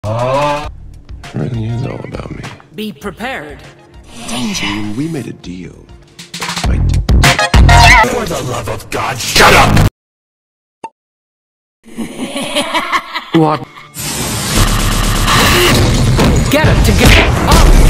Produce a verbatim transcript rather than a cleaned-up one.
Really is all about me. Be prepared. Danger. When we made a deal. I For the love of God, shut up! What? Get it together! Oh.